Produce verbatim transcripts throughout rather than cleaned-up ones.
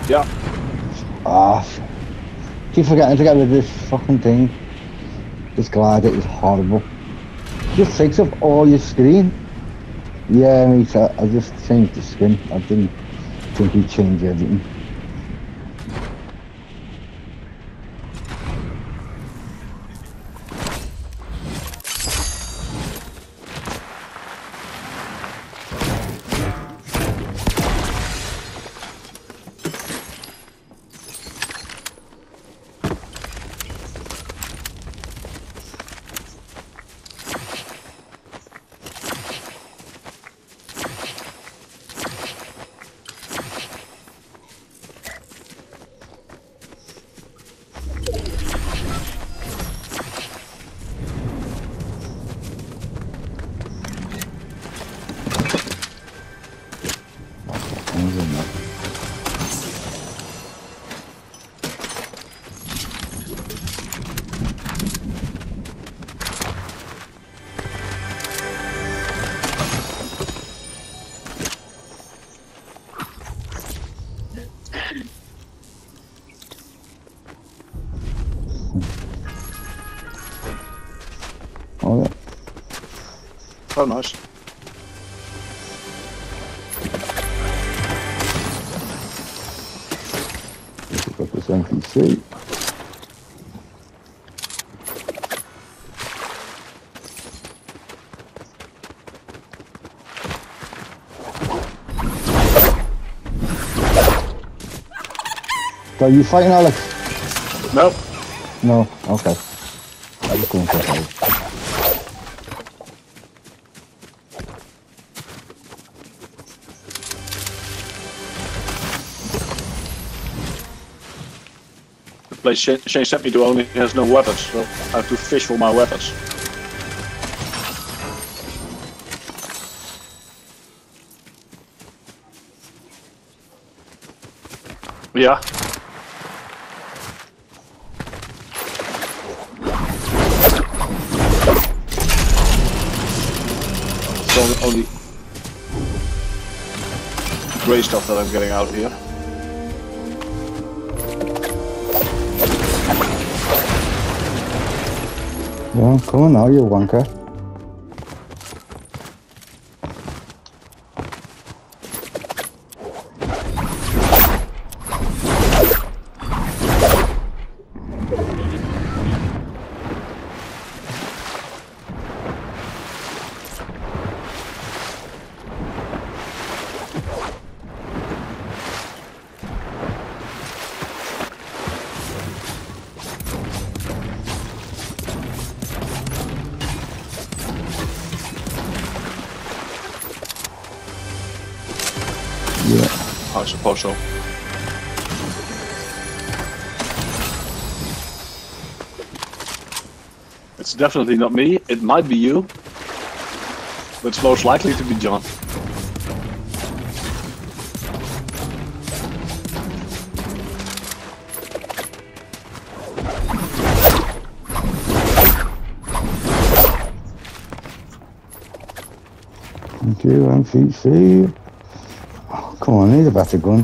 Yeah. Ah, keep forgetting to get rid of this fucking thing. This glider is horrible. Just takes up all your screen. Yeah, mate, I, I just changed the skin. I didn't think he'd change everything. Oh, yeah. Oh, nice. Got this N P C. So are you fighting, Alex? Nope. No, okay. I was going to fight. The place Shane Shane sent me to only has no weapons, so I have to fish for my weapons. Yeah. It's only grey stuff that I'm getting out here. Yeah, come on now, you wanker. Yeah. I suppose so. It's definitely not me. It might be you, but it's most likely to be John. Thank you, M P C. Oh, come on, I need a better gun.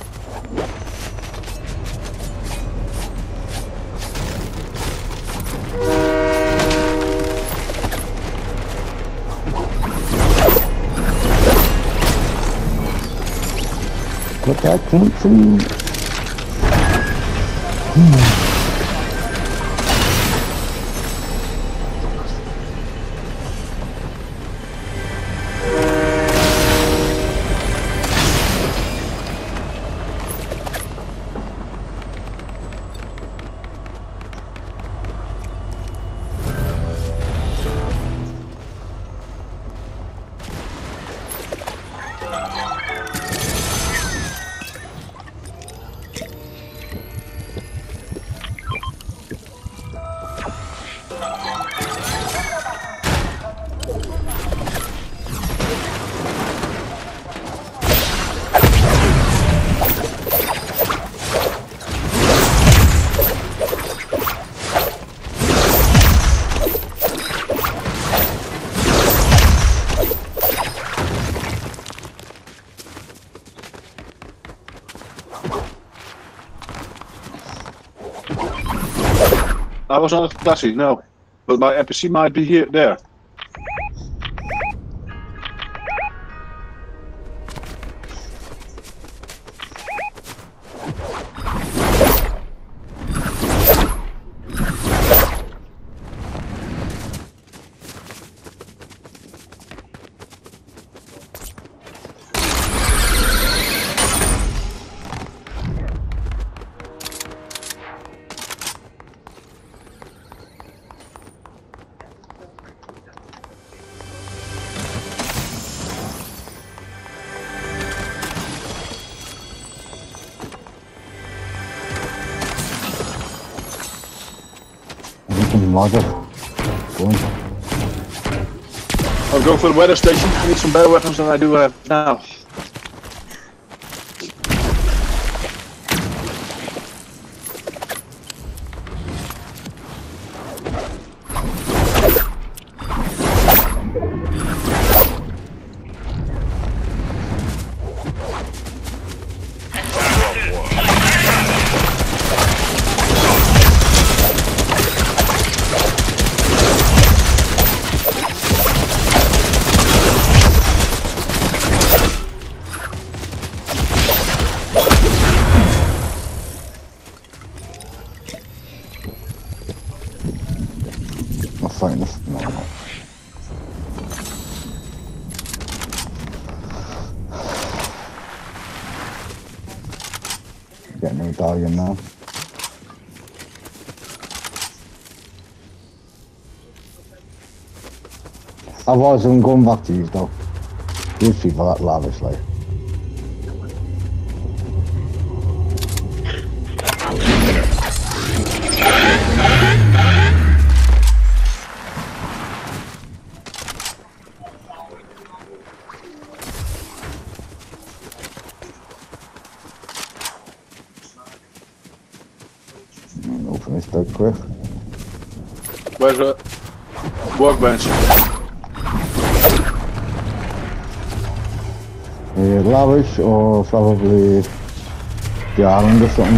Got that country. Hmm. I was not at Classy, no. But my N P C might be here, there. Model. Go on. I'll go for the weather station. I need some better weapons than I do have now. Fighting this. No, no. Getting a medallion now. I wasn't going back to these though. These people are that lavish, like. Open this dead quick. Where's the workbench? Uh, lavish or probably the island or something.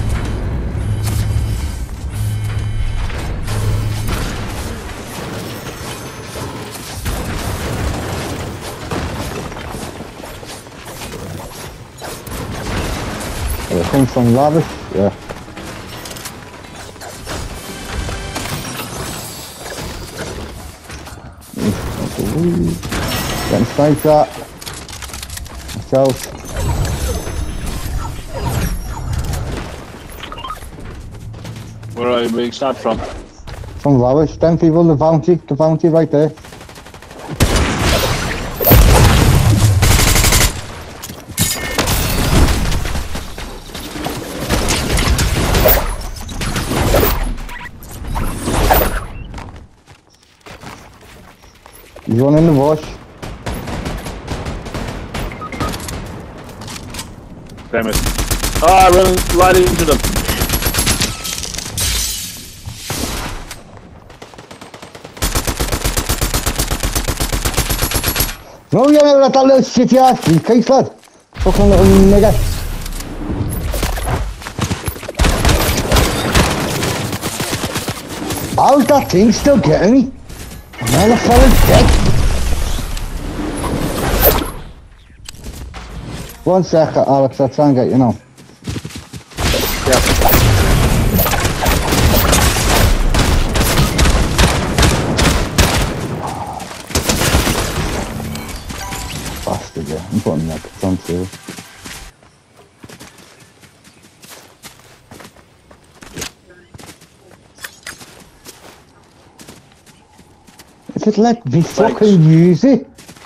It comes from lavish, yeah. Getting sniped at. Myself. Where are you being sniped from? From lavish, ten people, the bounty, the bounty right there. He's one in the bush. Damn it. Ah, I ran right into them. No, you never let that little shitty ass briefcase, lad. Fucking little nigger. How's that thing still getting me? Another fella's dead. One sec, Alex, I'll try and get you now. Yeah. Bastard, yeah. I'm putting that on too. If it let me fucking use it.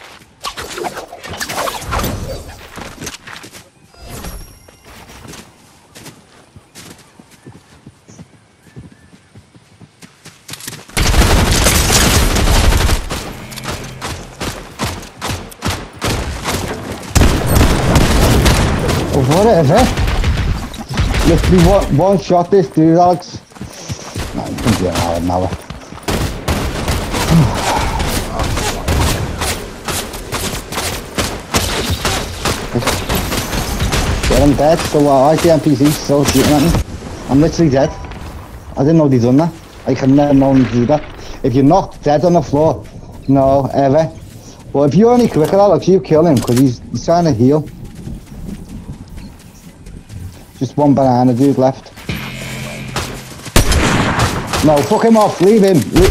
Whatever. Let's be one, one shot this dude, Alex. No, you can get out now. Get him dead, so uh, I see N P Cs still shooting at me. I'm literally dead. I didn't know they'd done that. I can never know to do that. If you're knocked dead on the floor, no, ever. But if you're any quicker, Alex, you kill him because he's, he's trying to heal. Just one banana dude left. No, fuck him off, leave him. Le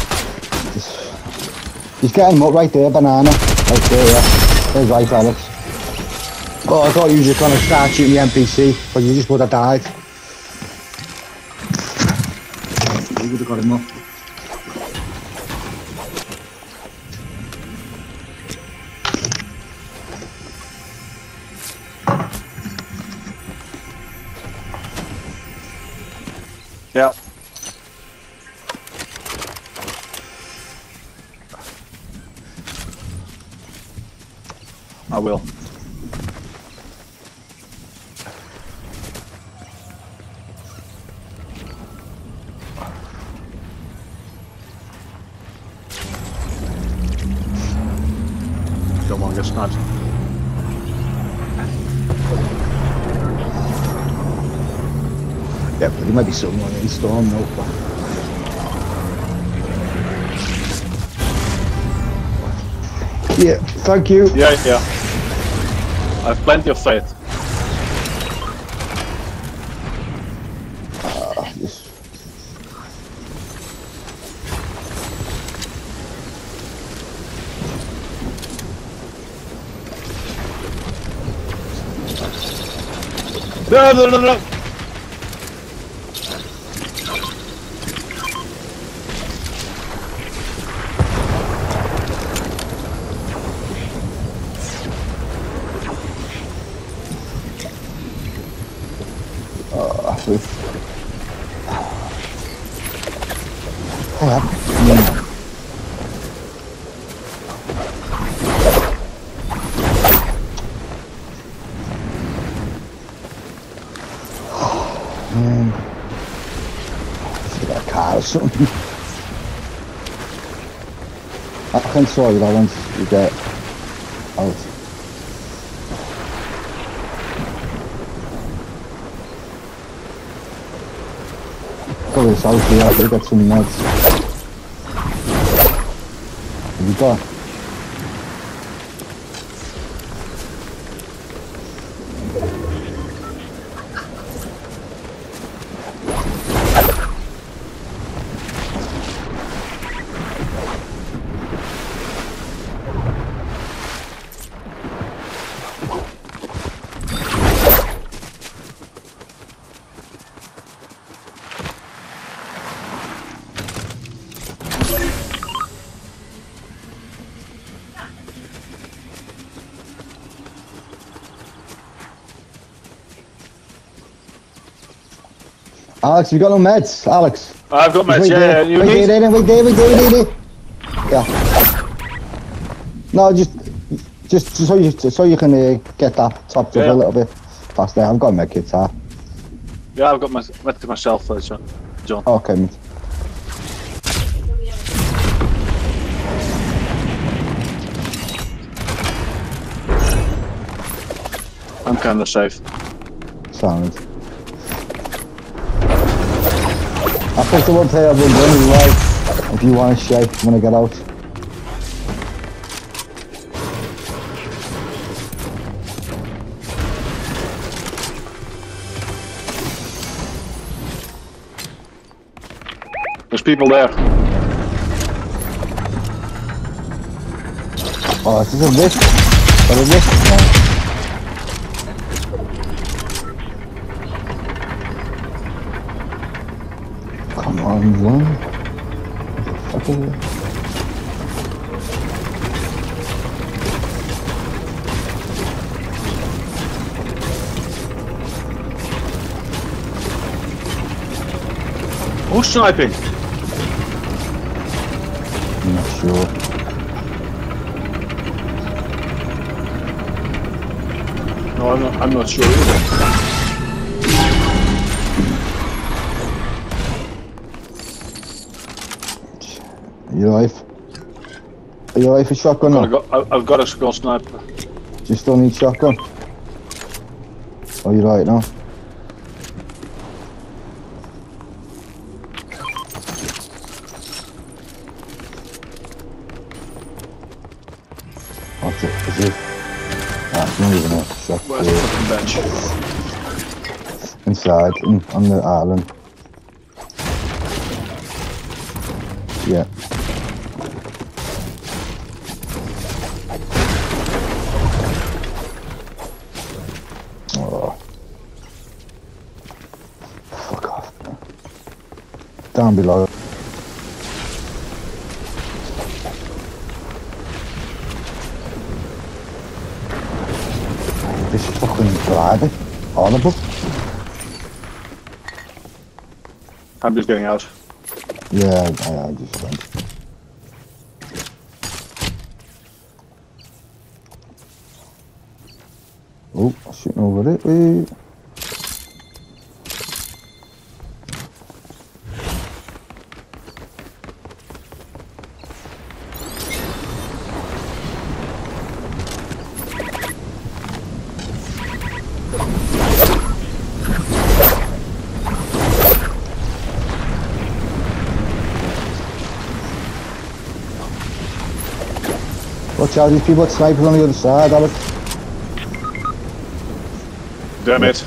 He's getting him up right there, banana. Right there, yeah. There's right, Alex. Oh, I thought you were just going to start shooting the N P C, but you just would have died. You would have got him up. Yeah. I will. Don't want to get sniped. Yeah, but there might be someone in storm though. Yeah, thank you. Yeah, yeah. I have plenty of faith. Uh, this... No, no, no, no. Man, I got a car or something. I can show you that once you get out. Go this house here, I've got some meds. Have you got? Alex, you got no meds, Alex? I've got meds, Wait yeah, there. yeah. You wait need? there, wait there, wait there, wait there. Yeah. No, just, just, just so you, so you can uh, get that topped up Yeah. a little bit faster. I've got med kits, huh? Yeah, I've got my med to myself, uh, John. John. Okay, mate. I'm kind of safe. Sound. I picked them up here, I've been running right. If you want to shake when I get out. There's people there. Oh, is this a risk? Is it a risk now? Come on, run. What the fuck is it? Who's sniping? I'm not sure. No, I'm not, I'm not sure either. Are you alive? Are you alive for shotgun I've now? got, I've got a skull sniper. Do you still need shotgun? Oh, you're right now. That's not even a shot. Where's the fucking bench? Inside, in, on the island. Yeah. Oh. Fuck off. Down below. This fucking driving. Horrible. I'm just getting out. Yeah, I, I just went. Oh, shooting over it. Wait. Watch out, these people are snipers on the other side, Alex. Damn it.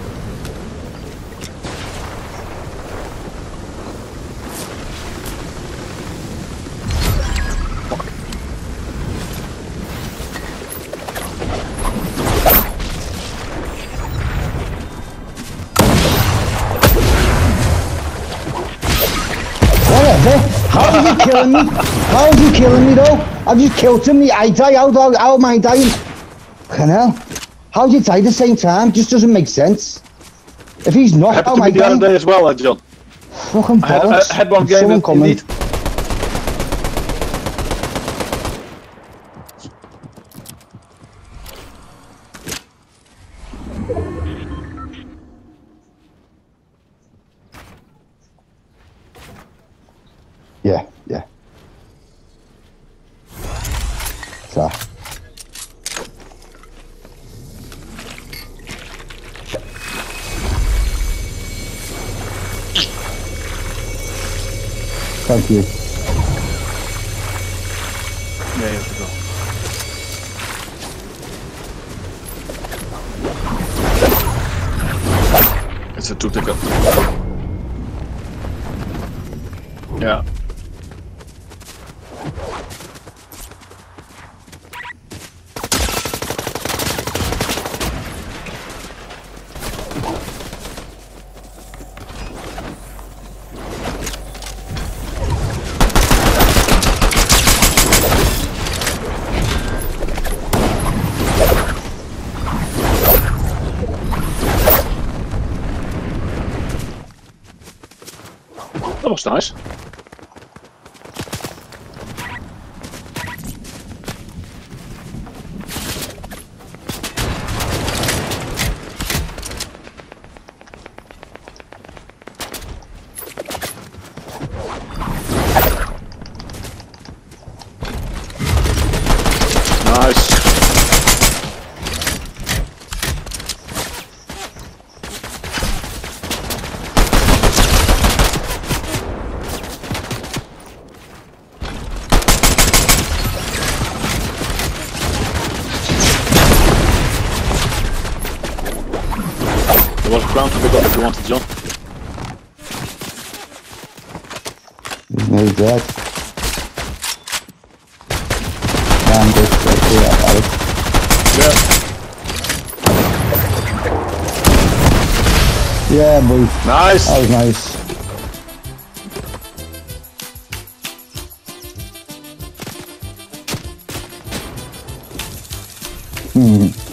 Whatever. How is he killing me? How is he killing me though? I've just killed him, I die, how, how, how am I dying? Fucking hell. How did you die at the same time? Just doesn't make sense. If he's not, Happened how to am I me the other dying? day as well, uh, John. Fucking I had, bollocks. I had one There's game someone in coming. Elite. Yeah, yeah. So. Thank you. Yeah, you have to go. It's a two ticket. Yeah. That was nice. Nice. There was ground to pick up if you want to jump. He's nearly dead. I'm just right here, Alex. Yeah. Yeah, boy. Nice. That was nice. Hmm.